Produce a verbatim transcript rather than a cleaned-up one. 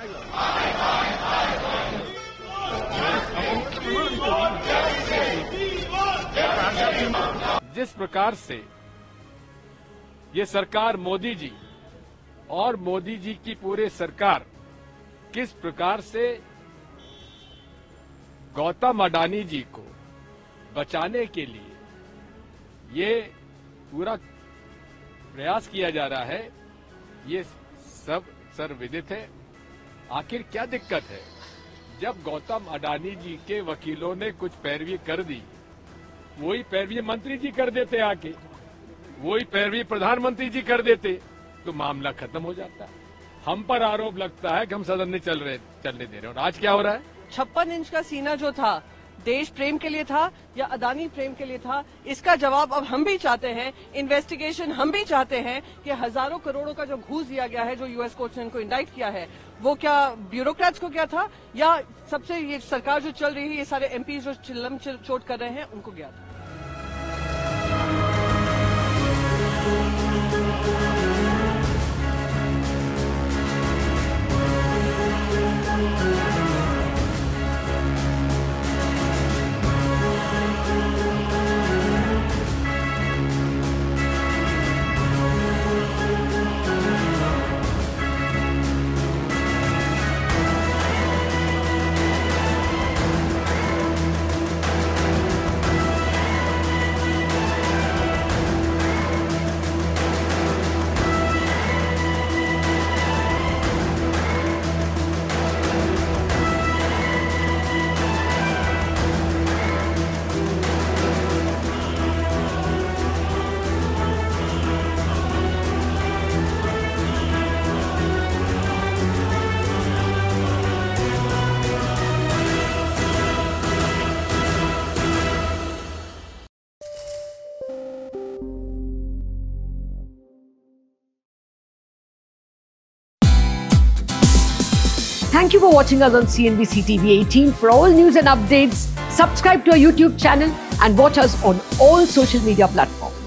जिस प्रकार से ये सरकार मोदी जी और मोदी जी की पूरे सरकार किस प्रकार से गौतम अडानी जी को बचाने के लिए ये पूरा प्रयास किया जा रहा है, ये सब सर्वविदित है। आखिर क्या दिक्कत है? जब गौतम अडानी जी के वकीलों ने कुछ पैरवी कर दी, वही पैरवी मंत्री जी कर देते, आके वही पैरवी प्रधानमंत्री जी कर देते तो मामला खत्म हो जाता है। हम पर आरोप लगता है कि हम सदन में चल रहे चलने दे रहे हैं, और आज क्या हो रहा है? छप्पन इंच का सीना जो था, देश प्रेम के लिए था या अदानी प्रेम के लिए था, इसका जवाब अब हम भी चाहते हैं। इन्वेस्टिगेशन हम भी चाहते हैं कि हजारों करोड़ों का जो घूस दिया गया है, जो यूएस कोर्ट ने इनको इंडाइट किया है, वो क्या ब्यूरोक्रेट्स को क्या था, या सबसे ये सरकार जो चल रही है, ये सारे एमपी जो चिल्लम चोट कर रहे हैं, उनको गया था। Thank you for watching us on C N B C T V eighteen. For all news and updates, subscribe to our YouTube channel and watch us on all social media platforms.